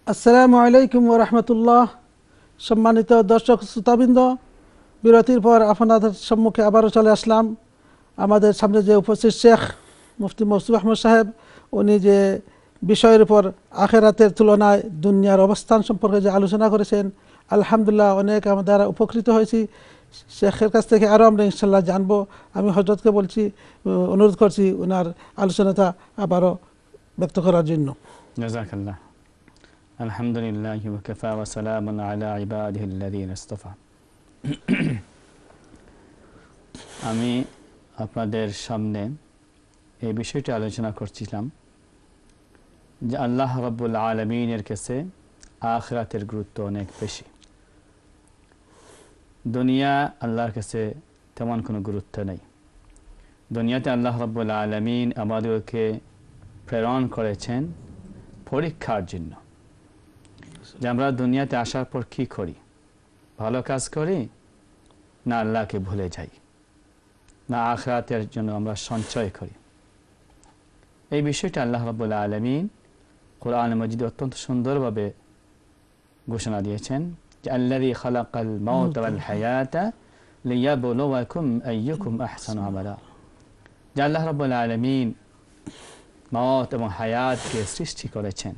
আসসালামু আলাইকুম ওয়া রাহমাতুল্লাহ। সম্মানিত দর্শক শ্রোতাবৃন্দ, বিরতির পর আপনাদের সম্মুখে আবারও চলে আসলাম। আমাদের সামনে যে উপস্থিত শেখ মুফতি মৌসুফ আহমদ সাহেব, উনি যে বিষয়ের উপর আখেরাতের তুলনায় দুনিয়ার অবস্থান সম্পর্কে যে আলোচনা করেছেন, আলহামদুলিল্লাহ অনেক আমরা দ্বারা উপকৃত হয়েছি। শেখের কাছ থেকে আরও আমরা ইনশাল্লাহ জানবো। আমি হযরতকে বলছি, অনুরোধ করছি ওনার আলোচনাটা আবারও ব্যক্ত করার জন্য। জাযাকাল্লাহ। আলহামদুলিল্লাহ ওয়া কাফা ওয়া সালামুন আলা ইবাদিহিল্লাযীনা ইসতাফা। আমি আপনাদের সামনে এই বিষয়টি আলোচনা করছিলাম যে আল্লাহ রাব্বুল আলামিনের কাছে আখিরাতের গুরুত্ব অনেক বেশি। দুনিয়া আল্লাহর কাছে তেমন কোনো গুরুত্ব নেই। দুনিয়াতে আল্লাহ রাব্বুল আলামিন আমাদেরকে প্রেরণ করেছেন পরীক্ষার জন্য, যে আমরা দুনিয়াতে আসার পর কি করি, ভালো কাজ করি না আল্লাহকে ভুলে যাই, না আখিরাতের জন্য আমরা সঞ্চয় করি। এই বিষয়টা আল্লাহ রাব্বুল আলামিন কোরআন মাজিদে অত্যন্ত সুন্দরভাবে ঘোষণা দিয়েছেন যে আল্লাযী খালাকাল মাউতা ওয়াল হায়াতা লিয়াবলুয়াকুম আইয়ুকুম আহসানু আমালা। যে আল্লাহ রাব্বুল আলামিন মওত এবং হায়াতকে সৃষ্টি করেছেন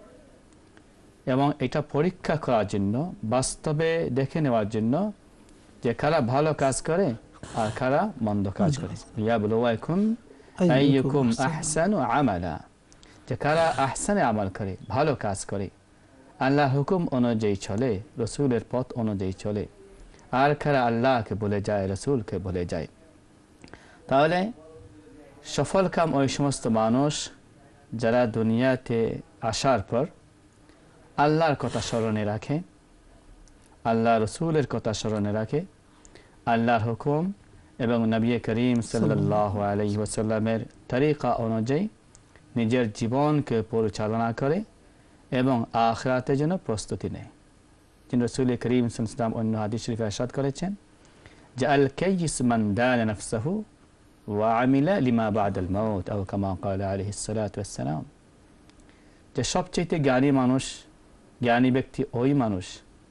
এবং এটা পরীক্ষা করার জন্য, বাস্তবে দেখে নেওয়ার জন্য যে কারা ভালো কাজ করে আর কারা মন্দ কাজ করে। লিয়াবলুয়াকুম আইয়ুকুম আহসানু আমালা, যে কারা আহসানে আমল করে, ভালো কাজ করে, আল্লাহর হুকুম অনুযায়ী চলে, রসুলের পথ অনুযায়ী চলে, আর কারা আল্লাহকে ভুলে যায়, রসুলকে ভুলে যায়। তাহলে সফল কাম ওই সমস্ত মানুষ যারা দুনিয়াতে আসার পর আল্লাহর কথা স্মরণে রাখে, আল্লাহ রসুলের কথা স্মরণে রাখে, আল্লাহর হুকুম এবং নবী করিম সাল্লাল্লাহু আলাইহি ওয়াসাল্লামের তরিকা অনুযায়ী নিজের জীবনকে পরিচালনা করে এবং আখিরাতের জন্য প্রস্তুতি নেয়। যিনি রাসূল করিম সাল্লাল্লাহু আলাইহি ওয়াসাল্লাম অন্য হাদিস শরীফে ইরশাদ করেছেন যে আল কাইয়িস মান দানা নাফসাহু ওয়া আমিলা লিমা বা'দাল মাউত আও কামা ক্বালা আলাইহিস সালাতু ওয়াস সালাম। যে সবচেয়ে জ্ঞানী মানুষ, জ্ঞানী ব্যক্তি ওই মানুষ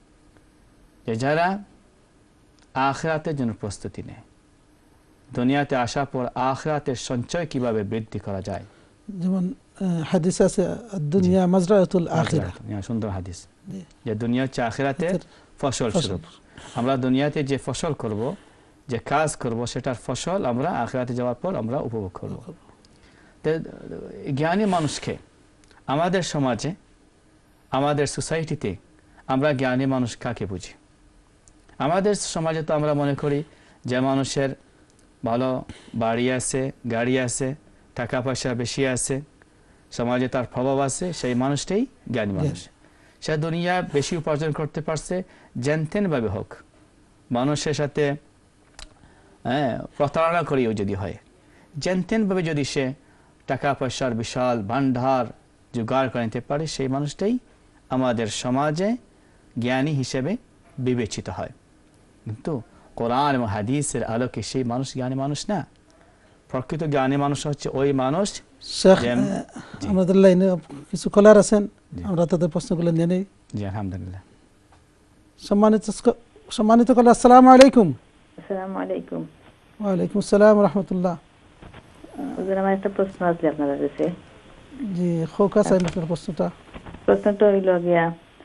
যে যারা আখিরাতের জন্য প্রস্তুতি নেয়, দুনিয়াতে আসার পর আখিরাতের সঞ্চয় কিভাবে বৃদ্ধি করা যায়। যেমন হাদিস আছে দুনিয়া মাজরাতুল আখিরা, সুন্দর হাদিস, যে দুনিয়া হচ্ছে আখিরাতের ফসল স্বরূপ। আমরা দুনিয়াতে যে ফসল করব, যে কাজ করব, সেটার ফসল আমরা আখিরাতে যাওয়ার পর আমরা উপভোগ করব। তো জ্ঞানী মানুষকে আমাদের সমাজে, আমাদের সোসাইটিতে আমরা জ্ঞানী মানুষ কাকে বুঝি? আমাদের সমাজে তো আমরা মনে করি যে মানুষের ভালো বাড়ি আছে, গাড়ি আছে, টাকা পয়সা বেশি আছে, সমাজে তার প্রভাব আছে, সেই মানুষটাই জ্ঞানী মানুষ। সে দুনিয়া বেশি উপার্জন করতে পারছে, জেনতেনভাবে হোক, মানুষের সাথে প্রতারণা করেও যদি হয়, জেনতেনভাবে যদি সে টাকা পয়সার বিশাল ভান্ডার জোগাড় করে নিতে পারে, সেই মানুষটাই আমাদের সমাজে জ্ঞানী হিসেবে বিবেচিত হয়। কিন্তু কোরআন এবং হাদিসের আলোকে সেই মানুষ জ্ঞানী মানুষ না। প্রকৃত জ্ঞানী মানুষ হচ্ছে ওই মানুষ। আমাদের লাইনে কিছু কলার আছেন, আমরা তাদের প্রশ্নগুলো নিয়ে নেই। জি আলহামদুলিল্লাহ। সম্মানিত কলার, আসসালামু আলাইকুম। আসসালামু আলাইকুম। ওয়া আলাইকুম আসসালাম ওয়া রাহমাতুল্লাহ। হুজুর, আমার একটা প্রশ্ন আছে আপনাদের কাছে। জি, খোকা চাই আপনার প্রশ্নটা। প্রশ্নটা হইল গিয়া,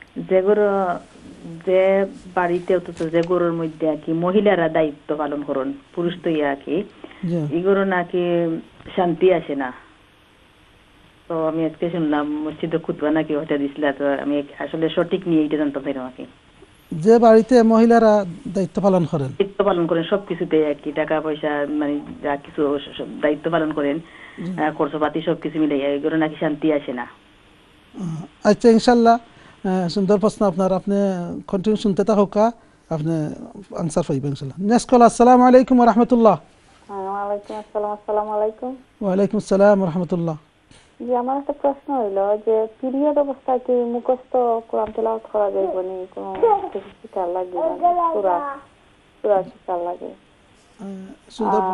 যে বাড়িতে অথচ যে গরুর মধ্যে আর কি মহিলারা দায়িত্ব পালন করেন, পুরুষ তো ইয়া কি এগুলো নাকি শান্তি আসে না। তো আমি আজকে শুনলাম মসজিদে খুতবা নাকি হতে দিছিল, তো আমি আসলে সঠিক নিয়ে এটা জানতে পারি নাকি। যে বাড়িতে মহিলারা দায়িত্ব পালন করেন সবকিছুতে আর কি, টাকা পয়সা মানে যা কিছু দায়িত্ব পালন করেন, খরচপাতি সবকিছু মিলে, এগুলো নাকি শান্তি আসে না। আচ্ছা, ইনশাল্লাহ সুন্দর প্রশ্ন আপনার, আপনি কন্টিনিউ শুনতে থাকুক, আপনি আনসার পাইবেন ইনশাল্লাহ। Next call. আসসালামু আলাইকুম ওয়া রাহমাতুল্লাহ। ওয়ালাইকুম আসসালাম। আসসালামু আলাইকুম। ওয়া আলাইকুম আসসালাম ওয়া রাহমাতুল্লাহ। জি, আমার একটা প্রশ্ন হইল যে পিরিয়ড অবস্থায় কি মুখস্থ কোরআন তেলাওয়াত করা যাবে নি? কোনো কিছু শিকার লাগে না, সূরা শিকার লাগে?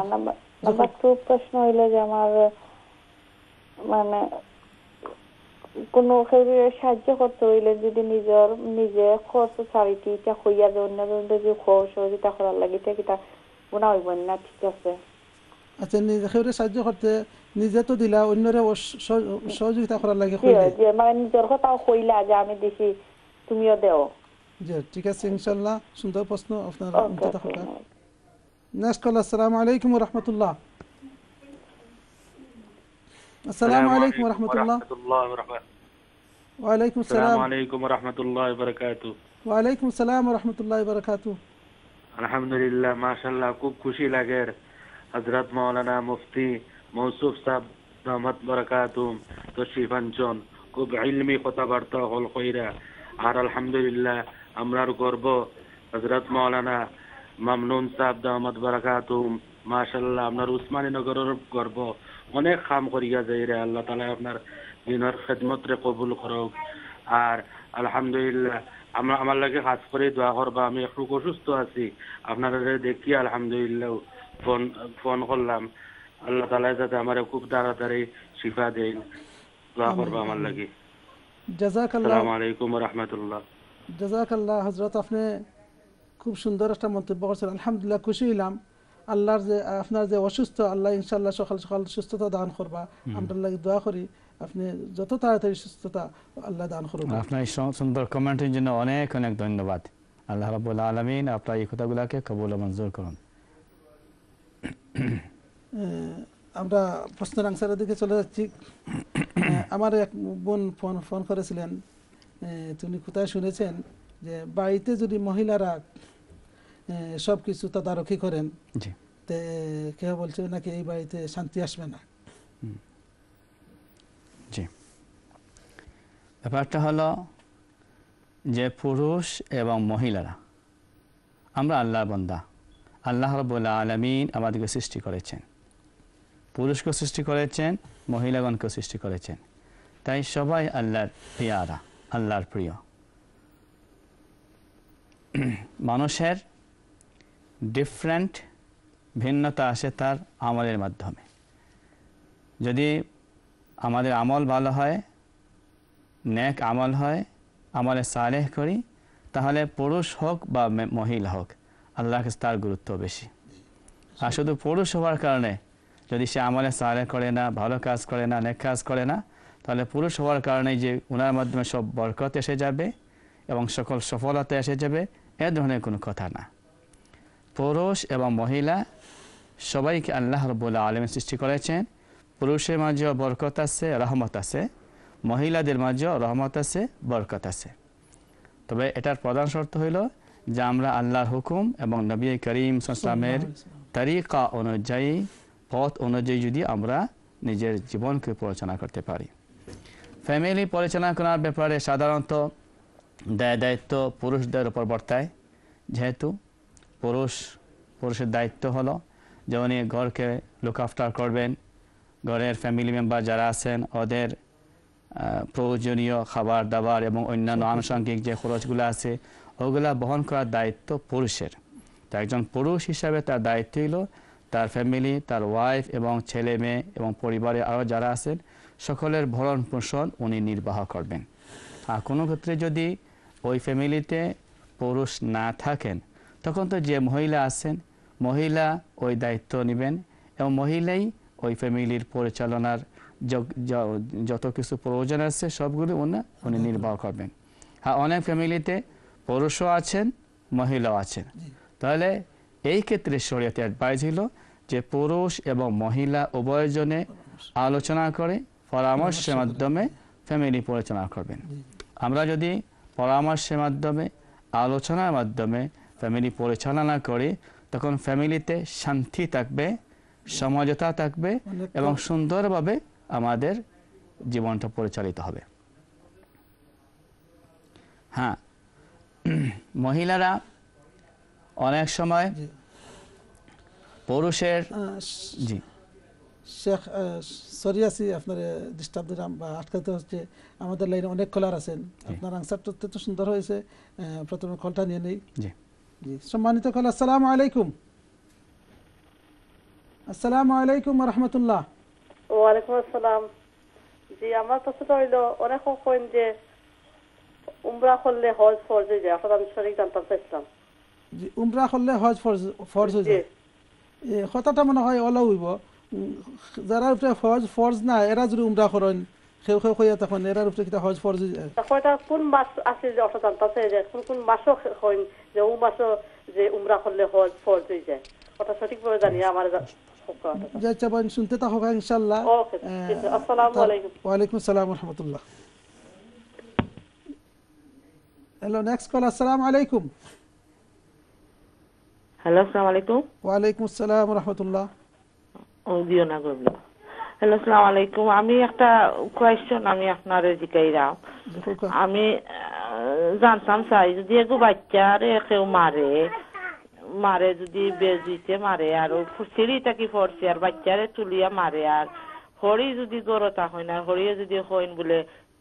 নাম্বার 2 প্রশ্ন হইল যে আমার মানে কোনো সাহায্য করতে হইলে যদি নিজে খরচ চারিটি এটা হইয়া যায় অন্য যদি সহযোগিতা করার লাগে এটা কিতা গুণা হইব না? ঠিক আছে। আচ্ছা, নিজে সাহায্য করতে নিজে তো দিলা, অন্যরে সহযোগিতা করার লাগে যে মানে নিজের কথা কইলা যে আমি দেখি তুমিও দেও। জি ঠিক আছে, ইনশাআল্লাহ। সুন্দর প্রশ্ন আপনার। Next call. আসসালামু আলাইকুম ওয়া রাহমাতুল্লাহ। আসসালামু আলাইকুম ওয়া রাহমাতুল্লাহ। ওয়া আলাইকুম আসসালাম। আসসালামু আলাইকুম ওয়া রাহমাতুল্লাহি ওয়া বারাকাতুহু। ওয়া আলাইকুম আসসালাম ওয়া রাহমাতুল্লাহি ওয়া বারাকাতুহু। আলহামদুলিল্লাহ, মাশাআল্লাহ, খুব খুশি লাগে হযরত মাওলানা মুফতি মৌসুফ সাহেব দামাত বারাকাতুহু তশরিফ আনছেন। খুব ইলমি কথাবার্তা হল কইরা। আর আলহামদুলিল্লাহ আমরার গর্ব হযরত মাওলানা মামনুন সাহেব দামাত বারাকাতুহু, মাশাআল্লাহ আপনার উসমানী নগরের গর্ব। অনেক কাম করিয়া যাই রে, আল্লাহ তাআলা আপনার দিনের খেদমত রে কবুল করুক। আর আলহামদুলিল্লাহ আমার লাগে কাজ করে দোয়া করবা। আমি একটু অসুস্থ আছি, আপনারা দেখি আলহামদুলিল্লাহ ফোন করলাম। আল্লাহ তাআলা যাতে আমার খুব তাড়াতাড়ি শিফা দেন, দোয়া করবা আমার লাগে। জাযাকাল্লাহ। আসসালামু আলাইকুম ওয়া রাহমাতুল্লাহ। জাযাকাল্লাহ হযরত, আপনি খুব সুন্দর একটা মন্তব্য করছেন। আলহামদুলিল্লাহ, খুশি হইলাম। আল্লাহর যে আপনার যে অসুস্থ, আল্লাহ ইনশাআল্লাহ সকাল সকাল সুস্থতা দান করবা। আমরা লাগি দোয়া করি আপনি যত তাড়াতাড়ি সুস্থতা আল্লাহ দান করুন। আপনার এই সুন্দর কমেন্টের জন্য অনেক অনেক ধন্যবাদ। আল্লাহ রাব্বুল আলামিন আপনার এই কথাগুলোকে কবুল ও মঞ্জুর করুন। আমরা প্রশ্নের আনসারের দিকে চলে যাচ্ছি। আমার এক বোন ফোন করেছিলেন, তিনি কোথায় শুনেছেন যে বাড়িতে যদি মহিলারা সব কিছু তদারকি করেন, কেউ বলছে নাকি এই বাড়িতে শান্তি আসবে না। জি, ব্যাপারটা হলো যে পুরুষ এবং মহিলারা আমরা আল্লাহর বান্দা। আল্লাহ রাব্বুল আলামিন আমাদেরকে সৃষ্টি করেছেন, পুরুষকে সৃষ্টি করেছেন, মহিলাগণকে সৃষ্টি করেছেন। তাই সবাই আল্লাহর পিয়ারা, আল্লাহর প্রিয়। মানুষের ডিফারেন্ট ভিন্নতা আসে তার আমলের মাধ্যমে। যদি আমাদের আমল ভালো হয়, নেক আমল হয়, আমলে সালেহ করি, তাহলে পুরুষ হোক বা মহিলা হোক আল্লাহর কাছে তার গুরুত্ব বেশি। আর শুধু পুরুষ হওয়ার কারণে যদি সে আমলে সালেহ করে না, ভালো কাজ করে না, নেক কাজ করে না, তাহলে পুরুষ হওয়ার কারণে যে ওনার মাধ্যমে সব বরকত এসে যাবে এবং সকল সফলতা এসে যাবে, এ ধরনের কোনো কথা না। পুরুষ এবং মহিলা সবাইকে আল্লাহ রাব্বুল আলামিন সৃষ্টি করেছেন। পুরুষের মাঝেও বরকত আছে, রহমত আছে, মহিলাদের মাঝেও রহমত আছে, বরকত আছে। তবে এটার প্রধান শর্ত হইল যে আমরা আল্লাহর হুকুম এবং নবী করিম সাল্লাল্লাহু আলাইহি ওয়াসাল্লামের তরিকা অনুযায়ী, পথ অনুযায়ী যদি আমরা নিজের জীবনকে পরিচালনা করতে পারি। ফ্যামিলি পরিচালনা করার ব্যাপারে সাধারণত দায়িত্ব পুরুষদের উপর বর্তায়। যেহেতু পুরুষের দায়িত্ব হলো যে উনি ঘরকে লুক আফটার করবেন, ঘরের ফ্যামিলি মেম্বার যারা আছেন ওদের প্রয়োজনীয় খাবার দাবার এবং অন্যান্য আনুষঙ্গিক যে খরচগুলো আছে ওগুলা বহন করার দায়িত্ব পুরুষের। তো একজন পুরুষ হিসাবে তার দায়িত্ব হলো তার ফ্যামিলি, তার ওয়াইফ এবং ছেলে মেয়ে এবং পরিবারে আরও যারা আছেন সকলের ভরণ পোষণ উনি নির্বাহ করবেন। আর কোনো ক্ষেত্রে যদি ওই ফ্যামিলিতে পুরুষ না থাকেন, তখন তো যে মহিলা আছেন মহিলা ওই দায়িত্ব নেবেন এবং মহিলাই ওই ফ্যামিলির পরিচালনার যত কিছু প্রয়োজন আছে সবগুলো উনি নির্বাহ করবেন। হ্যাঁ, অনেক ফ্যামিলিতে পুরুষও আছেন, মহিলাও আছেন। তাহলে এই ক্ষেত্রে শরীয়তে অ্যাডভাইস হলো যে পুরুষ এবং মহিলা উভয়জনে আলোচনা করে পরামর্শের মাধ্যমে ফ্যামিলি পরিচালনা করবেন। আমরা যদি পরামর্শের মাধ্যমে, আলোচনার মাধ্যমে ফ্যামিলি পরিচালনা করি, তখন ফ্যামিলিতে শান্তি থাকবে, সমঝোতা থাকবে এবং সুন্দরভাবে আমাদের জীবনটা পরিচালিত হবে। হ্যাঁ, মহিলারা অনেক সময় পুরুষের জি শেখ সরিয়াসি আপনার ডিস্টার্ব দিলাম বা আটকাতে হচ্ছে। আমাদের লাইনে অনেক কলার আছেন, আপনার আনসারটা অত্যন্ত সুন্দর হয়েছে। প্রথমে কলটা নিয়ে নেই। জি জি, সম্মানিত কল, আসসালামু আলাইকুম। আসসালামু আলাইকুম ওয়া রাহমাতুল্লাহ। ওয়া আলাইকুম আসসালাম। জি আমার প্রশ্নটা হইলো অনেক কইন যে উমরা করলে হজ ফরজ হয়ে যায়, এখন আমি সঠিক জানতাম চাইছিলাম। জি উমরা করলে হজ ফরজ হয়ে যায়, এই কথাটা মনে হয় ওলা হইব যারা উপরে হজ ফরজ না এরা যদি উমরা করেন কেউ কেউ কইয়া তখন এরার উপরে কিটা হজ ফরজ হয়ে যায়। কয়টা কোন মাস আছে যে অর্থাৎ জানতাম যে কোন কোন মাসও কইন যে ও মাসও যে উমরা করলে হজ ফরজ হয়ে যায়, ওটা সঠিকভাবে জানি আমার যে আচ্ছা বোন শুনতে তো হবে ইনশাআল্লাহ। ওকে আসসালামু আলাইকুম। ওয়া আলাইকুম আসসালাম ওয়া রাহমাতুল্লাহ। Hello next call. আসসালামু আলাইকুম। হ্যালো আসসালামু আলাইকুম। ওয়া আলাইকুম আসসালাম ওয়া রাহমাতুল্লাহ। ও দিও না গবল। হ্যালো আসসালামু আলাইকুম, আমি একটা কোয়েশ্চন আমি আপনারে জিজ্ঞাইরা। আমি জানতাম চাই যদি এগো বাচ্চারে কেউ মারে যদি বেজিতে মারে আর ফুসিরিটা কি ফরছে আর বাচ্চারে তুলিয়া মারে আর হরি যদি গরতা হয় না হরিয়ে যদি হইন বলে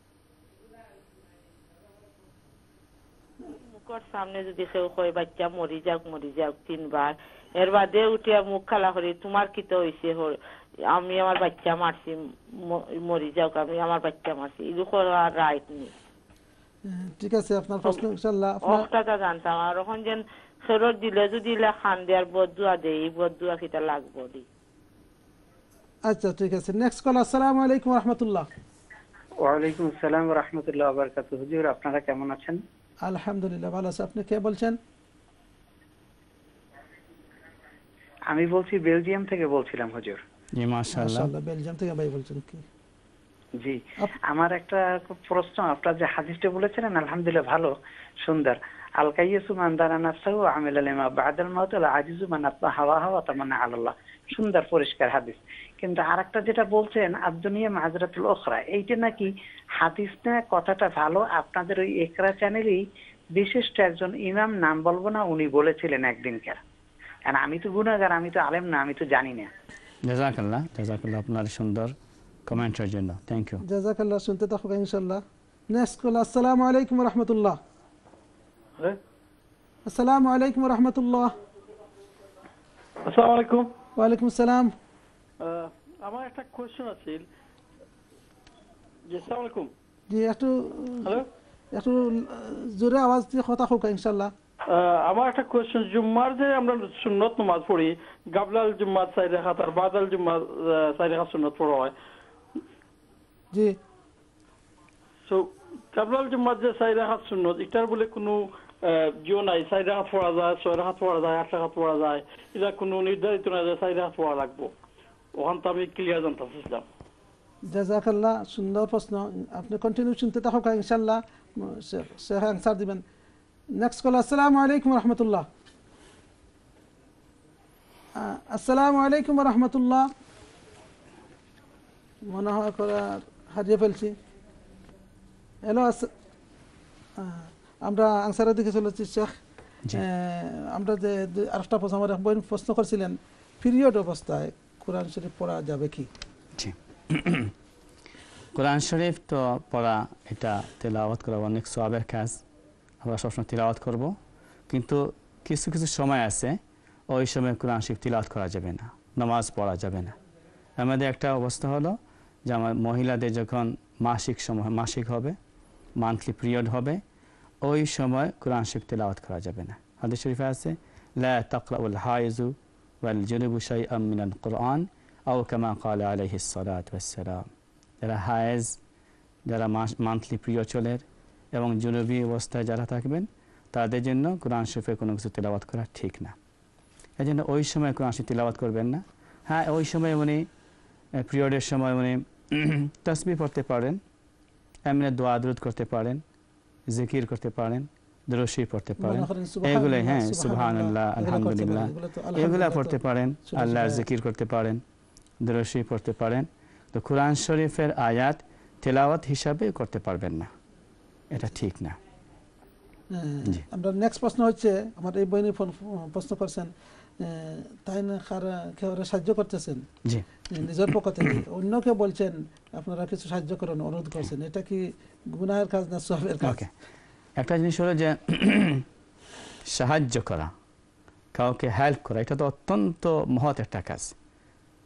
মুখর সামনে যদি কেউ কয় বাচ্চা মরি যাক 3বার এর বাদে উঠিয়া মুখ খালা করি তোমার কি তো হইছে আমি আমার বাচ্চা মারছি মরি যাক আমি আমার বাচ্চা মারছি এগুলো করার রাইট নেই। ঠিক আছে আপনার প্রশ্ন ইনশাআল্লাহ ওটা জানতাম আর এখন যেন ফেরত দিলে যদি খান দেয়ার বদুয়া দেই বদুয়া কিটা লাগবো দি। আচ্ছা ঠিক আছে নেক্সট কল। আসসালামু আলাইকুম ওয়া রাহমাতুল্লাহ। ওয়া আলাইকুম আসসালাম ওয়া রাহমাতুল্লাহি ওয়া বারাকাতুহু। হুজুর আপনারা কেমন আছেন? আলহামদুলিল্লাহ ভালো আছি। আপনি কে বলছেন? আমি বলছি বেলজিয়াম থেকে বলছিলাম হুজুর। জি মাশাআল্লাহ। বেলজিয়াম থেকে ভাই বলছেন কি? জি আমার একটা প্রশ্ন, আপনারা যে হাদিসটা বলেছিলেন আলহামদুলিল্লাহ ভালো সুন্দর, আল কাইয়্যিসু মান দানা নাফসাহু ওয়া আমিলা লিমা বা'দাল মাউত ওয়া আজিজু মান আত্তা হাওয়াহু ওয়া তামান্না আলাল্লাহ, সুন্দর পরিষ্কার হাদিস। কিন্তু আরেকটা যেটা বলছেন আদ-দুনিয়া মাযরাতুল উখরা, এইটা নাকি হাদিস না কথাটা ভালো, আপনাদের ওই ইকরা চ্যানেলেই বিশিষ্ট একজন ইমাম, নাম বলবো না, উনি বলেছিলেন একদিনকার। কারণ আমি তো গুনাহগার, আমি তো আলেম না, আমি তো জানি না। জাযাকাল্লাহ আপনার সুন্দর কমেন্টের জন্য থ্যাংক ইউ। জাযাকাল্লাহ শুনতে থাকো ইনশাআল্লাহ। Next call. আসসালামু আলাইকুম ওয়া রাহমাতুল্লাহ। আসসালামু আলাইকুম ওয়া রাহমাতুল্লাহ। আসসালামু আলাইকুম। ওয়া আলাইকুম আসসালাম। আমার একটা কোশ্চেন আছে। জি আসসালামু আলাইকুম। জি একটু হ্যালো একটু জোরে আওয়াজ দিয়ে কথা হোক ইনশাআল্লাহ। আমার একটা কোশ্চেন, জুম্মার যে আমরা সুন্নত নামাজ পড়ি, গাবলাল জুম্মার 4 রাকাত আর বাদাল জুম্মার 4 রাকাত সুন্নত পড়া হয়। জি সো গাবলাল জুম্মার যে 4 রাকাত সুন্নত, এটার বলে কোনো জিও নাই 4 রাকাত পড়া যায়, 6 রাকাত পড়া যায়, 8 রাকাত পড়া যায়, এটা কোনো নির্ধারিত না যে 4 রাকাত পড়া লাগবে। ওখান তো আমি ক্লিয়ার জানতে চাইছিলাম। জাযাকাল্লাহ সুন্দর প্রশ্ন, আপনি কন্টিনিউ শুনতে থাকুন ইনশাআল্লাহ, শেখ আনসার দিবেন। Next call. আসসালামু আলাইকুম ওয়া রাহমাতুল্লাহ। আসসালামু আলাইকুম ওয়া রাহমাতুল্লাহ। মনে হয় হারিয়ে ফেলছি। হ্যালো আমরা আনসারের দিকে চলেছি শেখ। আমরা যে আরেকটা প্রশ্ন আমার বোন প্রশ্ন করছিলেন, পিরিয়ড অবস্থায় কোরআন শরীফ পড়া যাবে কি? জি কোরআন শরীফ তো পড়া, এটা তেলাওয়াত করা অনেক সওয়াবের কাজ, আমরা সবসময় তিলাওয়াত করব, কিন্তু কিছু কিছু সময় আছে ওই সময় কোরআন শরীফ তিলাওয়াত করা যাবে না, নামাজ পড়া যাবে না। আমাদের একটা অবস্থা হলো যে আমার মহিলাদের যখন মাসিক হবে, মান্থলি পিরিয়ড হবে, ওই সময় কোরআন শরীফ তিলাওয়াত করা যাবে না। হাদিস শরীফে আছে লা তাকরাউল হাইজু ওয়াল জুনুবু শাইআম মিনাল কুরআন আও কামা ক্বালা আলাইহিস সালাতু ওয়াস সালাম। যারা হায়েজ, যারা মান্থলি পিরিয়ড চলে এবং জুনুবি অবস্থায় যারা থাকবেন, তাদের জন্য কোরআন শরীফে কোনো কিছু তিলাওয়াত করা ঠিক না। এই জন্য ওই সময় কোরআন শরীফ তিলাওয়াত করবেন না। হ্যাঁ ওই সময় উনি পিরিয়ডের সময় উনি তাসবিহ পড়তে পারেন, এমনি দোয়া দুরূদ করতে পারেন, জিকির করতে পারেন, দুরূদ শরীফ পড়তে পারেন, এগুলো হ্যাঁ সুবহানাল্লাহ আলহামদুলিল্লাহ এগুলো পড়তে পারেন, আল্লাহর জিকির করতে পারেন, দুরূদ শরীফ পড়তে পারেন। তো কোরআন শরীফের আয়াত তেলাওয়াত হিসাবে করতে পারবেন না, এটা ঠিক না। আমরা নেক্সট প্রশ্ন হচ্ছে, আমার এই বইনে প্রশ্ন করছেন, তাই না কেউ সাহায্য করতেছেন নিজের পক্ষ থেকে, অন্য কেউ বলছেন আপনারা কিছু সাহায্য করেন, অনুরোধ করছেন, এটা কি গুনাহের কাজ না সওয়াবের কাজ? একটা জিনিস হলো যে সাহায্য করা, কাউকে হেল্প করা, এটা তো অত্যন্ত মহৎ একটা কাজ।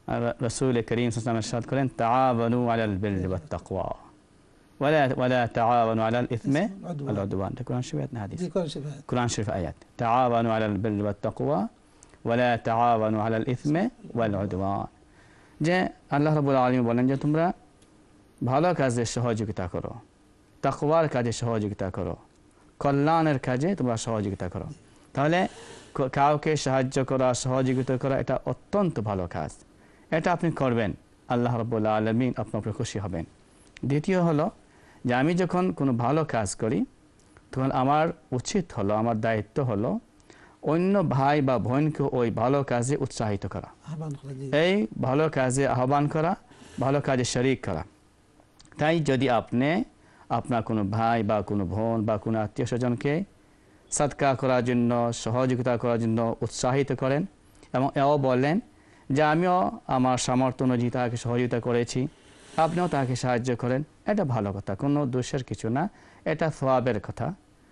রাসূল করিম সাল্লাল্লাহু আলাইহি ওয়াসাল্লাম ইরশাদ করেন তাআওয়ানু আলাল বিররি ওয়াত তাকওয়া ওয়ালা তাআওয়ানু আলাল ইসমি ওয়াল উদওয়ান। কোরআন শরীফ না হাদিস? কোরআন শরীফ আয়াত। তাআওয়ানু আলাল বিররি ওয়াত তাকওয়া ওয়ালা তাআওয়ানু আলাল ইসমি ওয়াল উদওয়ান। যে আল্লাহ রাব্বুল আলামিন বলেন যে তোমরা ভালো কাজে সহযোগিতা করো, তাকওয়ার কাজে সহযোগিতা করো, কল্যাণের কাজে তোমরা সহযোগিতা করো। তাহলে কাউকে সাহায্য করা, সহযোগিতা করা এটা অত্যন্ত ভালো কাজ। এটা আপনি করবেন, আল্লাহ রাব্বুল আলামিন আপনার উপরে খুশি হবেন। দ্বিতীয় হলো যে আমি যখন কোনো ভালো কাজ করি তখন আমার উচিত হলো, আমার দায়িত্ব হলো অন্য ভাই বা বোনকে ওই ভালো কাজে উৎসাহিত করা, এই ভালো কাজে আহ্বান করা, ভালো কাজে শরীক করা। তাই যদি আপনি আপনার কোনো ভাই বা কোনো বোন বা কোনো আত্মীয় স্বজনকে সদকা করার জন্য, সহযোগিতা করার জন্য উৎসাহিত করেন এবং এও বলেন যে আমিও আমার সামর্থ্য অনুযায়ী তাকে সহযোগিতা করেছি, আপনিও তাকে সাহায্য করেন, এটা ভালো কথা, কোনো দোষের কিছু না, এটা সওয়াবের কথা।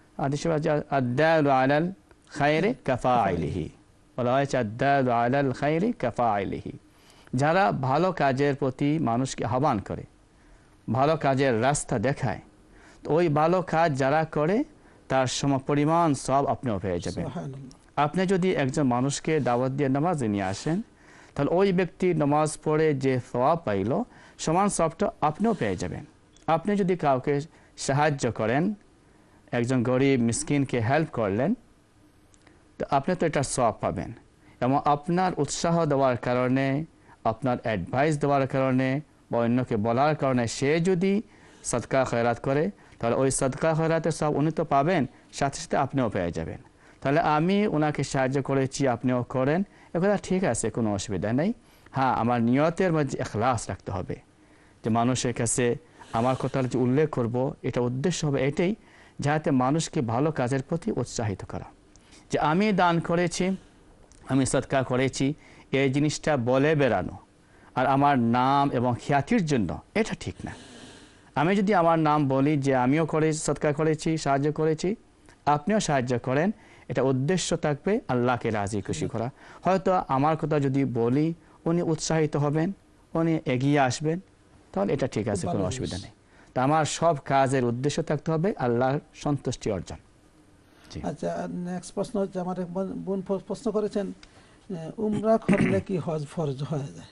আদ-দালু আলাল খায়রি কাফাইলিহি, বলা হয়েছে আদ-দালু আলাল খায়রি কাফাইলিহি। যারা ভালো কাজের প্রতি মানুষকে আহ্বান করে, ভালো কাজের রাস্তা দেখায়, তো ওই ভালো কাজ যারা করে তার সমপরিমাণ সওয়াব আপনিও পেয়ে যাবেন। আপনি যদি একজন মানুষকে দাওয়াত দিয়ে নামাজে নিয়ে আসেন, তাহলে ওই ব্যক্তি নামাজ পড়ে যে সওয়াব পাইল সমান সওয়াবটা আপনিও পেয়ে যাবেন। আপনি যদি কাউকে সাহায্য করেন, একজন গরিব মিসকিনকে হেল্প করলেন, তো আপনি তো এটা সওয়াব পাবেন। এবং আপনার উৎসাহ দেওয়ার কারণে, আপনার অ্যাডভাইস দেওয়ার কারণে বা অন্যকে বলার কারণে সে যদি সদকা খয়রাত করে, তাহলে ওই সদকা খয়রাতের সব উনি তো পাবেন, সাথে সাথে আপনিও পেয়ে যাবেন। তাহলে আমি ওনাকে সাহায্য করেছি, আপনিও করেন, একথা ঠিক আছে, কোনো অসুবিধা নেই। হ্যাঁ, আমার নিয়তের মধ্যে ইখলাস রাখতে হবে, যে মানুষের কাছে আমার কথা যে উল্লেখ করব, এটা উদ্দেশ্য হবে এটাই, যাতে মানুষকে ভালো কাজের প্রতি উৎসাহিত করা। যে আমি দান করেছি, আমি সদকা করেছি, এই জিনিসটা বলে বেড়ানো আর আমার নাম এবং খ্যাতির জন্য, এটা ঠিক না। আমি যদি আমার নাম বলি যে আমিও সদকা করেছি, সাহায্য করেছি, আপনিও সাহায্য করেন, এটা উদ্দেশ্য থাকবে আল্লাহকে রাজি খুশি করা। হয়তো আমার কথা যদি বলি উনি উৎসাহিত হবেন, উনি এগিয়ে আসবেন, তাহলে এটা ঠিক আছে, কোনো অসুবিধা নেই। তা আমার সব কাজের উদ্দেশ্য থাকতে হবে আল্লাহর সন্তুষ্টি অর্জন। আচ্ছা, নেক্সট প্রশ্ন হচ্ছে, আমার এক বোন প্রশ্ন করেছেন, উমরা করলে কি হজ ফরজ হয়ে যায়?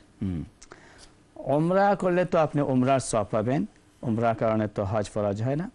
উমরা করলে তো আপনি উমরার সওয়াব পাবেন, উমরার কারণে তো হজ ফরজ হয় না।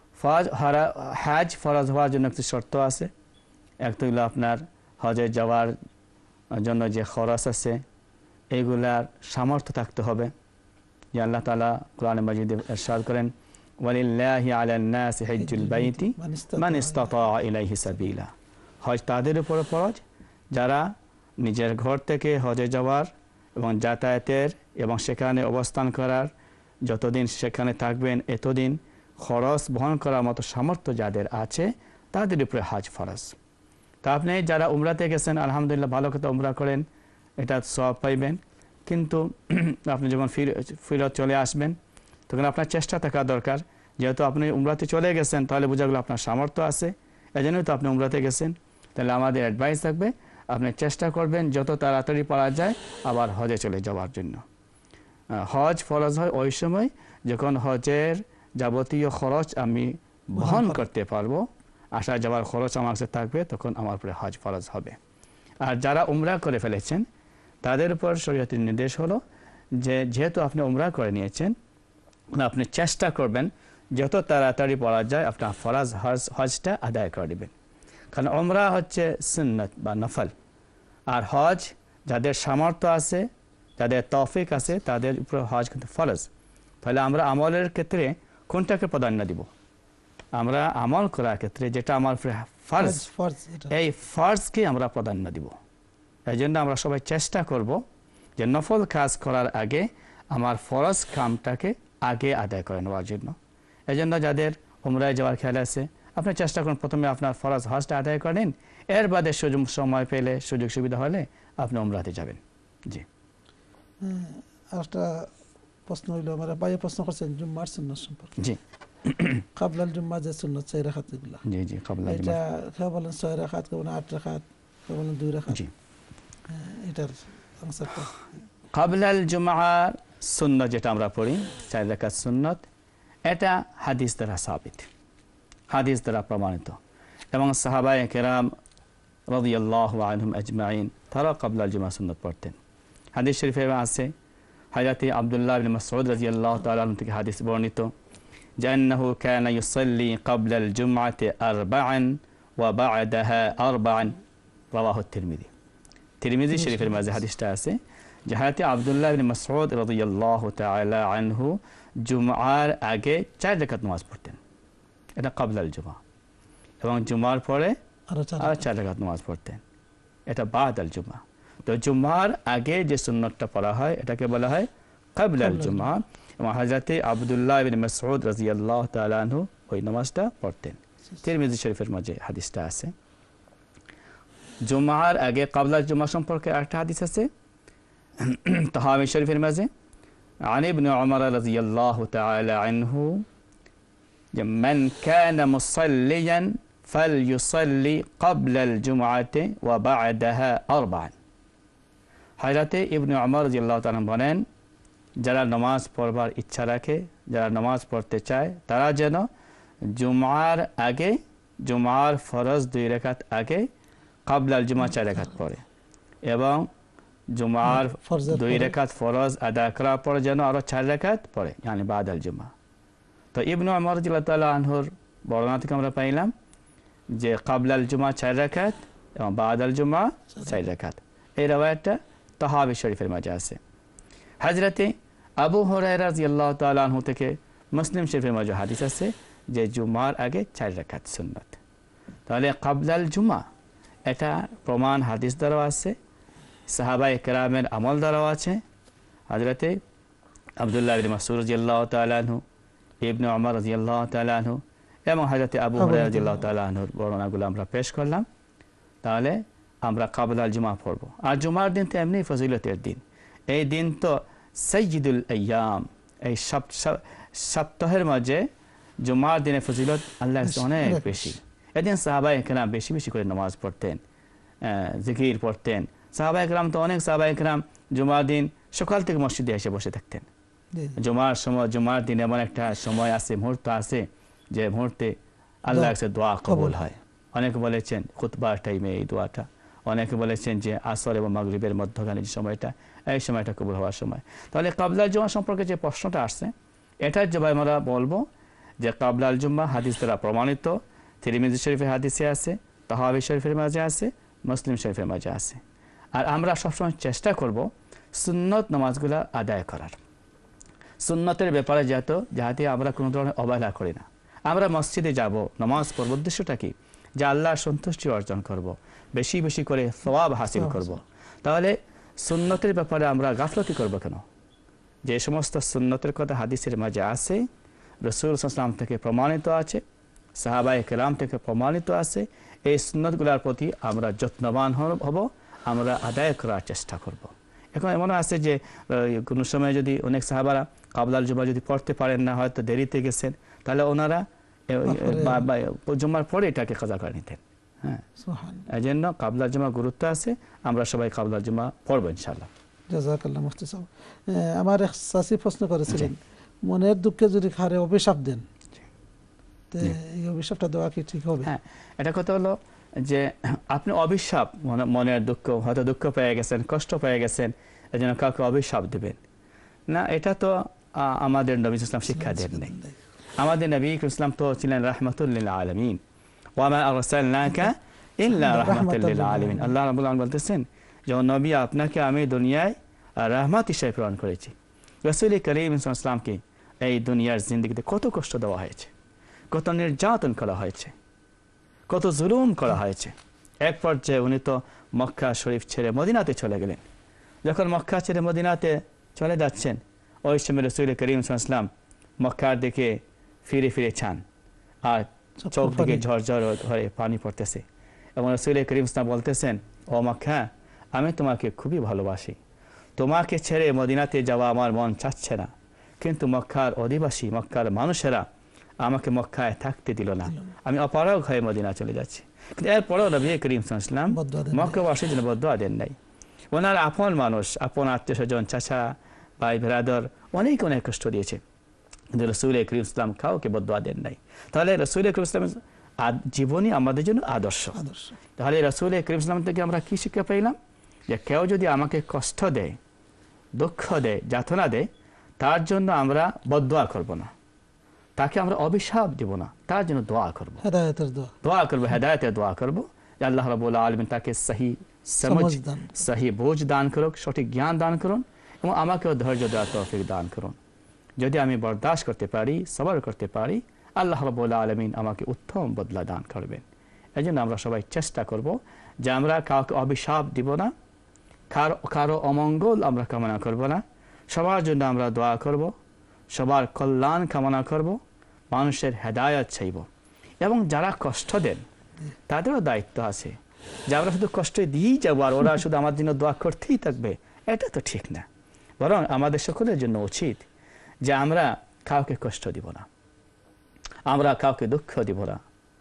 হজ ফরজ হওয়ার জন্য একটি শর্ত আছে। একটা হলো আপনার হজে যাওয়ার জন্য যে খরচ আছে এইগুলার সামর্থ্য থাকতে হবে। যে আল্লাহ তাআলা কোরআনে মাজিদে ইরশাদ করেন, ওয়ালিল্লাহি আলান নাসি হিজ্জুল বাইতি মান ইসতাতা ইলাইহি সাবিলা। হজ তাদের উপর ফরজ যারা নিজের ঘর থেকে হজে যাওয়ার এবং যাতায়াতের এবং সেখানে অবস্থান করার, যতদিন সেখানে থাকবেন এতদিন খরচ বহন করার মতো সামর্থ্য যাদের আছে তাদের উপরে হজ ফরজ। তা আপনি যারা উমরাতে গেছেন, আলহামদুলিল্লাহ, ভালো কথা, উমরা করেন, এটা সওয়াব পাইবেন। কিন্তু আপনি যখন ফিরত চলে আসবেন তখন আপনার চেষ্টা থাকা দরকার, যেহেতু আপনি উমরাতে চলে গেছেন তাহলে বোঝা গেল আপনার সামর্থ্য আছে, এজন্যই তো আপনি উমরাতে গেছেন। তাহলে আমাদের অ্যাডভাইস থাকবে আপনি চেষ্টা করবেন যত তাড়াতাড়ি পারা যায় আবার হজে চলে যাওয়ার জন্য। হজ ফরজ হয় ওই সময় যখন হজের যাবতীয় খরচ আমি বহন করতে পারবো, আসা যাওয়ার খরচ আমার কাছে থাকবে, তখন আমার উপরে হজ ফরজ হবে। আর যারা উমরা করে ফেলেছেন তাদের উপর শরীয়তের নির্দেশ হলো যে যেহেতু আপনি উমরা করে নিয়েছেন, আপনি চেষ্টা করবেন যত তাড়াতাড়ি পারা যায় আপনার ফরজ হজটা আদায় করে দেবেন। কারণ উমরা হচ্ছে সুন্নত বা নফল, আর হজ যাদের সামর্থ্য আছে, যাদের তৌফিক আছে, তাদের উপর হজ কিন্তু ফরজ। তাহলে আমরা আমলের ক্ষেত্রে কোনটাকে প্রাধান্য দিব? আমরা আমল করার ক্ষেত্রে যেটা আমার ফরজ, এই ফরজকে আমরা প্রাধান্য দিব। এই জন্য আমরা সবাই চেষ্টা করব যে নফল কাজ করার আগে আমার ফরজ কামটাকে আগে আদায় করে নেওয়ার জন্য। এই জন্য যাদের উমরায় যাওয়ার খেয়াল আছে, আপনি চেষ্টা করুন প্রথমে আপনার ফরজ হজটা আদায় করেন, এর বাদে সময় পেলে, সুযোগ সুবিধা হলে আপনি উমরাতে যাবেন। জি, একটা প্রশ্ন হইল, আমার ভাইয়া প্রশ্ন করছেন জুম্মার সুন্নাত সম্পর্কে। জি, কাবলাল জুম্মা যে সুন্নাত 6 রাকাত এগুলা, জি জি, কাবলাল এটা কেউ বলেন 6 রাকাত, কেউ বলেন 8 রাকাত, কেউ বলেন 2 রাকাত। জি, এটার আনসারটা কাবলাল জুমার সুন্নত যেটা আমরা পড়ি 4 রাকাত সুন্নত, এটা হাদিস দ্বারা সাবিত, হাদিস দ্বারা প্রমাণিত, এবং সাহাবায়ে কেরাম রাদিয়াল্লাহু আনহুম আজমাইন তারা কাবলাল জুমা সুন্নত পড়তেন। হাদিস শরীফে আছে হযরত আব্দুল্লাহ ইবনে মাসউদ রাদিয়াল্লাহু তাআলা আনহু থেকে হাদিস বর্ণিত যে আন্নাহু কানা ইউসাল্লি ক্বাবলাল জুমআতি আরবা'আন ওয়া বা'দাহা আরবা'আন, রাওয়াহু তিরমিজি। তিরমিজি শরীফের মাঝে হাদিসটা আছে যে হযরত আব্দুল্লাহ ইবনে মাসউদ রাদিয়াল্লাহু তাআলা আনহু জুমআর আগে 4 রাকাত নামাজ পড়তেন, এটা ক্বাবলাল জুমআ, এবং জুমার পরে আরো 4 রাকাত নামাজ পড়তেন, এটা বাদাল জুমআ। তো জুমার আগে যে সুন্নতটা পড়া হয় এটাকে বলা হয় ক্বাবলাল জুমআ, এবং হযরত আব্দুল্লাহ ইবনে মাসউদ রাদিয়াল্লাহু তাআলা আনহু ওই নামাজটা পড়তেন। তিরমিজি শরীফের মাঝে হাদিসটা আছে। জুমার আগে ক্বাবলাল জুমআ সম্পর্কে একটা হাদিস আছে তাহাবী শরীফের মাঝে عن ابن عمر رضي الله تعالى عنه من كان مصليا فليصلي قبل الجمعة وبعدها 4। হযরত ইবনে উমর রাদিয়াল্লাহু তাআলা বলেন, যারা নামাজ পড়বার ইচ্ছা রাখে, যারা নামাজ পড়তে চায়, তারা যেন জুমার আগে, জুমার ফরজ 2 রাকাত আগে ক্বাবলাল জুমআ 4 রাকাত পড়ে, এবং জুমার 2 রাকাত ফরজ আদা করার পর যেন আরো 4 রাকাত পড়ে, মানে বাদাল জুমআ। তো ইবনে উমর রাদিয়াল্লাহু তাআলা আনহুর বর্ণনা থেকে আমরা পাইলাম যে ক্বাবলাল জুমআ 4 রাকাত এবং বাদাল জুমআ 4 রাকাত। এই রওয়ায়াতটা তাহাবী শরীফের মাঝে আছে। হযরত আবু হুরায়রা রাদিয়াল্লাহু তাআলা আনহু থেকে মুসলিম শরীফের মাঝে হাদিস আছে যে জুমার আগে 4 রাকাত সুন্নাত। তাহলে ক্বাবলাল জুমআ এটা প্রমাণ হাদিস দ্বারাও আছে, সাহাবায়ে কেরামের আমল দ্বারাও আছে। হযরত আব্দুল্লাহ ইবনে মাসউদ রাদিয়াল্লাহু তাআলা আনহু, ইবনে উমর রাদিয়াল্লাহু তাআলা আনহু এবং হযরত আবু হুরায়রা রাদিয়াল্লাহু তাআলা আনহুর বর্ণনাগুলো আমরা পেশ করলাম। তাহলে আমরা ক্বাবলাল জুমআ পড়ব। আর জুমার দিন তো এমনি ফজিলতের দিন, এই দিন তো সাইয়্যিদুল আইয়াম, এই সপ্তাহের মাঝে জুমার দিনের ফজিলত আল্লাহর কাছে অনেক বেশি। এদিন সাহাবায়ে কেরাম বেশি বেশি করে নামাজ পড়তেন, জিকির পড়তেন। সাহাবায়ে কেরাম তো অনেক সাহাবায়ে কেরাম জুমার দিন সকাল থেকে মসজিদে এসে বসে থাকতেন। জুমার সময়, জুমার দিন এমন একটা সময় আছে, মুহূর্ত আছে যে মুহূর্তে আল্লাহর কাছে দোয়া কবুল হয়। অনেকে বলেছেন খুতবার টাইমে এই দোয়াটা, অনেকে বলেছেন যে আসর এবং মাগরিবের মধ্যখানে যে সময়টা, এই সময়টা কবুল হওয়ার সময়। তাহলে ক্বাবলাল জুমআ সম্পর্কে যে প্রশ্নটা আসছে এটার জবাব আমরা বলবো যে ক্বাবলাল জুমআ হাদিস দ্বারা প্রমাণিত, তিরমিজি শরীফের হাদিসে আছে, তাহাবী শরীফের মাঝে আছে, মুসলিম শরীফের মাঝে আছে। আর আমরা সবসময় চেষ্টা করব সুন্নত নামাজগুলো আদায় করার, সুন্নতের ব্যাপারে যাতে আমরা কোনো ধরনের অবহেলা করি না। আমরা মসজিদে যাব, নামাজ পড়ব, উদ্দেশ্যটা কি? যে আল্লাহর সন্তুষ্টি অর্জন করব, বেশি বেশি করে সওয়াব হাসিল করব। তাহলে সুন্নতের ব্যাপারে আমরা গাফলতি করব কেন? যে সমস্ত সুন্নতের কথা হাদিসের মাঝে আছে, রাসূল সাল্লাল্লাহু আলাইহি ওয়াসাল্লাম থেকে প্রমাণিত আছে, সাহাবায়ে কেরাম থেকে প্রমাণিত আছে, এই সুন্নতগুলোর প্রতি আমরা যত্নবান হব, আমরা আদায় করার চেষ্টা করব। এখন এমন আছে যে কোনো সময় যদি অনেক সাহাবারা ক্বাবলাল জুমআ যদি পড়তে পারেন না, হয়তো দেরিতে গেছেন, তাহলে ওনারা জুমার পরে এটাকে কাজা করে নিতেন। হ্যাঁ, এই জন্য ক্বাবলাল জুমআ গুরুত্ব আছে, আমরা সবাই ক্বাবলাল জুমআ পড়বো ইনশাআল্লাহ। জাযাকাল্লাহ মুফতি সাহেব। আমার এক চাচি প্রশ্ন করেছিলেন, মনের দুঃখে যদি কারে অভিশাপ দেন, এই অভিশাপটা দেওয়া কি ঠিক হবে? হ্যাঁ, এটা কথা হলো যে আপনি অভিশাপ, মনের দুঃখ, হয়তো দুঃখ পেয়ে গেছেন, কষ্ট পেয়ে গেছেন, এই জন্য কাউকে অভিশাপ দেবেন না, এটা তো আমাদের নবী সাল্লাল্লাহু আলাইহি ওয়াসাল্লাম শিক্ষা দেন নাই। আমাদের নবী ইসলাম তো ছিলেন রাহমাতুল লিল আলামিন, ওয়া মা আরসালনাকা ইল্লা রাহমাতুল লিল আলামিন। আল্লাহ রাব্বুল আলামিন বলতেছেন যে নবী, আপনাকে আমি দুনিয়ায় রাহমাত হিসেবে প্রেরণ করেছি। রাসূল করিম সাল্লাল্লাহু আলাইহি ওয়াসাল্লামকে এই দুনিয়ার জিন্দেগিতে কত কষ্ট দেওয়া হয়েছে, কত নির্যাতন করা হয়েছে, কত জুলুম করা হয়েছে। এক পর্যায়ে উনি তো মক্কা শরীফ ছেড়ে মদিনাতে চলে গেলেন। যখন মক্কা ছেড়ে মদিনাতে চলে যাচ্ছেন, ওই সময় রাসূল করিম সাল্লাল্লাহু আলাইহি ওয়াসাল্লাম মক্কার দিকে ফিরে ফিরে চান, আর চোখ থেকে ঝরঝর হয়ে পানি পড়তেছে, এবং রাসূল করিম সাল্লাল্লাহু আলাইহি ওয়াসাল্লাম বলতেছেন, ও মক্কা, আমি তোমাকে খুবই ভালোবাসি, তোমাকে ছেড়ে মদিনাতে যাওয়া আমার মন চাচ্ছে না, কিন্তু মক্কার অধিবাসী, মক্কার মানুষেরা আমাকে মক্কায় থাকতে দিল না, আমি অপারগ হয়ে মদিনা চলে যাচ্ছি। কিন্তু এরপরেও নবী করিম সাল্লাল্লাহু আলাইহি ওয়াসাল্লাম মক্কাবাসীর জন্য বদদুয়া দেন নাই। ওনার আপন মানুষ, আপন আত্মীয় স্বজন, চাচা, ভাই, ব্রাদার অনেক অনেক কষ্ট দিয়েছে, কিন্তু রাসূল করিম ইসলাম কাউকে বদদুয়া দেন নাই। তাহলে রাসূল করিম ইসলামের জীবনী আমাদের জন্য আদর্শ। তাহলে রাসূল করিম ইসলাম থেকে আমরা কি শিক্ষা পেলাম? যে কেউ যদি আমাকে কষ্ট দেয়, দুঃখ দেয়, যাতনা দেয়, তার জন্য আমরা বদদুয়া করব না, তাকে আমরা অভিশাপ দেব না, তার জন্য দোয়া করব, দোয়া করব, হেদায়েতের দোয়া করব যে আল্লাহ রাব্বুল আলামিন তাকে সহি সমঝ, সহি বোঝ দান করুক, সঠিক জ্ঞান দান করুন এবং আমাকেও ধৈর্য দেওয়ার তৌফিক দান করুন। যদি আমি বরদাস্ত করতে পারি, সবর করতে পারি, আল্লাহ রাব্বুল আলামিন আমাকে উত্তম বদলা দান করবেন। এজন্য আমরা সবাই চেষ্টা করব যে আমরা কাউকে অভিশাপ দিব না, কারো অমঙ্গল আমরা কামনা করব না, সবার জন্য আমরা দোয়া করব, সবার কল্যাণ কামনা করব, মানুষের হেদায়েত চাইব। এবং যারা কষ্ট দেন তাদেরও দায়িত্ব আছে যে আমরা শুধু কষ্ট দিয়েই যাবো আর ওরা শুধু আমার জন্য দোয়া করতেই থাকবে, এটা তো ঠিক না। বরং আমাদের সকলের জন্য উচিত যে আমরা কাউকে কষ্ট দিব না, আমরা কাউকে দুঃখ দিব না,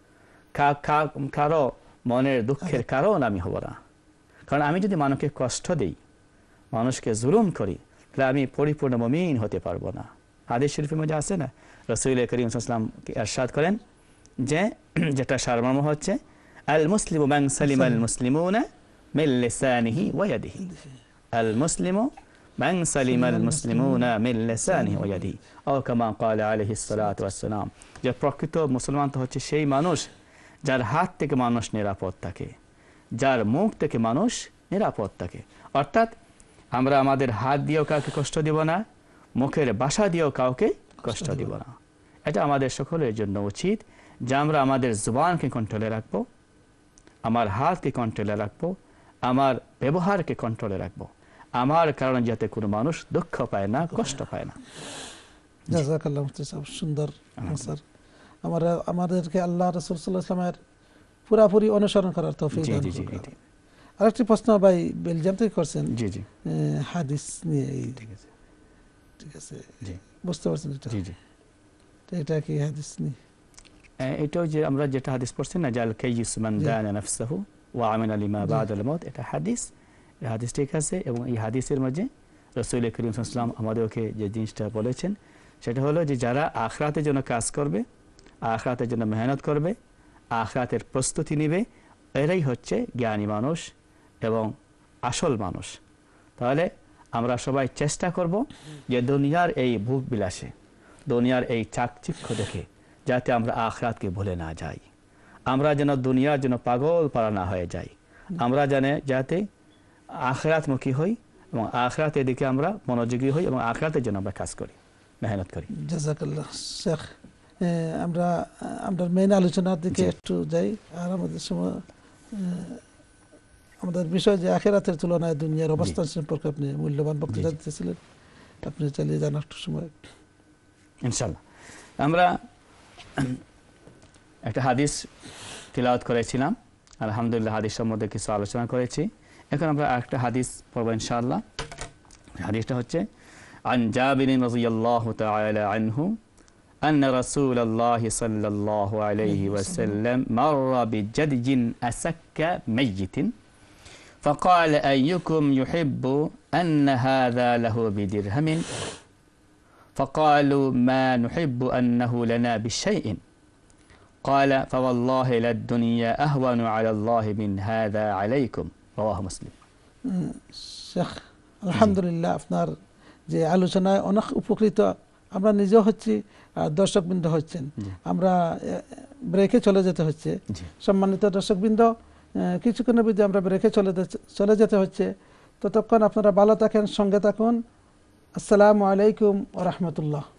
কারো মনের দুঃখের কারণ আমি হব না। কারণ আমি যদি মানুষকে কষ্ট দিই, মানুষকে জুলুম করি, তাহলে আমি পরিপূর্ণ মুমিন হতে পারবো না। হাদিস শরীফের মধ্যে আছে না, রাসূল করিম সাল্লাল্লাহু আলাইহি ওয়াসাল্লাম ইরশাদ করেন যে, যেটা সারমর্ম হচ্ছে আল মুসলিমু মান সালিমা আল মুসলিমুনা মিন লিসানিহি ওয়া ইয়াদিহি, আল মুসলিমু মান সালিমা আল মুসলিমুনা মিন লিসানিহি ওয়া ইয়াদিহি, আও কামা ক্বালা আলাইহিস সালাতু ওয়াস সালাম। যে প্রকৃত মুসলমান তো হচ্ছে সেই মানুষ যার হাত থেকে মানুষ নিরাপদ থাকে, যার মুখ থেকে মানুষ নিরাপদ থাকে। অর্থাৎ আমরা আমাদের হাত দিয়েও কাউকে কষ্ট দিব না, মুখের ভাষা দিয়েও কাউকে কষ্ট দিব না। এটা আমাদের সকলের জন্য উচিত যে আমরা আমাদের জুবানকে কন্ট্রোলে রাখবো, আমার হাতকে কন্ট্রোলে রাখবো, আমার ব্যবহারকে কন্ট্রোলে রাখবো, আমার কারণে যাতে কোনো মানুষ দুঃখ পায় না, কষ্ট পায় না। জাযাকাল্লাহ মুফতি সাহেব, সুন্দর আনসার। আমাদেরকে আল্লাহ রাসূল সাল্লাল্লাহু আলাইহি ওয়াসাল্লামের পুরোপুরি অনুসরণ করার তৌফিক দান করুন। আরেকটি প্রশ্ন ভাই বেলজিয়াম থেকে করছেন, জি জি, হাদিস নিয়ে। ঠিক আছে, ঠিক আছে, জি, বুঝতে পারছেন এটা? জি জি, এটা কি হাদিস নিয়ে? এটাও যে আমরা যেটা হাদিস পড়ছি না, জাল কাইয়িস মান দানা নাফসাহু ওয়া আমিলা লিমা বাদাল মাউত, এটা হাদিস। এই হাদিস ঠিক আছে। এবং এই হাদিসের মধ্যে রাসূল করিম সাল্লাল্লাহু আলাইহি ওয়াসাল্লাম আমাদেরকে যে জিনিসটা বলেছেন সেটা হলো যে যারা আখিরাতের জন্য কাজ করবে, আখিরাতের জন্য মেহনত করবে, আখিরাতের প্রস্তুতি নেবে, এরাই হচ্ছে জ্ঞানী মানুষ এবং আসল মানুষ। তাহলে আমরা সবাই চেষ্টা করব যে দুনিয়ার এই ভোগ বিলাসে, দুনিয়ার এই চাকচিক্য দেখে যাতে আমরা আখিরাতকে ভুলে না যাই, আমরা যেন দুনিয়ার জন্য পাগল পারা না হয়ে যাই, আমরা যাতে আখিরাতমুখী হই এবং আখিরাতের দিকে আমরা মনোযোগী হই এবং আখিরাতের জন্য আমরা কাজ করি, মেহনত করি। জাযাকাল্লাহ শেখ। আমরা মেইন আলোচনার দিকে একটু যাই। আর আমাদের বিষয় যে আখিরাতের তুলনায় দুনিয়ার অবস্থান সম্পর্কে আপনি মূল্যবান বক্তব্য দিতেছিলেন, আপনি চালিয়ে যান একটু সময় ইনশাআল্লাহ। আমরা একটা হাদিস তিলাওয়াত করেছিলাম, আলহামদুলিল্লাহ হাদিস সম্বন্ধে কিছু আলোচনা করেছি। এখন আমরা আরেকটা হাদিস পড়ব ইনশাআল্লাহ। হাদিসটা হচ্ছে আন জাবির রাদিয়াল্লাহু তাআলা আনহু أن رسول الله صلى الله عليه وسلم مر بجدج أسك ميت فقال أيكم يحب أن هذا له بدرهم فقالوا ما نحب أنه لنا بشيء قال فوالله للدنيا أهون على الله من هذا عليكم رواه مسلم. শেখ আলহামদুলিল্লাহ, আপনার যে আলোচনায় অনেক উপকৃত আমরা নিজেও হচ্ছি আর দর্শকবৃন্দ হচ্ছেন। আমরা ব্রেকে চলে যেতে হচ্ছে। সম্মানিত দর্শকবৃন্দ, কিছুক্ষণের মধ্যে আমরা ব্রেকে চলে যেতে হচ্ছে। ততক্ষণ আপনারা ভালো থাকেন, সঙ্গে থাকুন। আসসালামু আলাইকুম ওয়া রাহমাতুল্লাহ।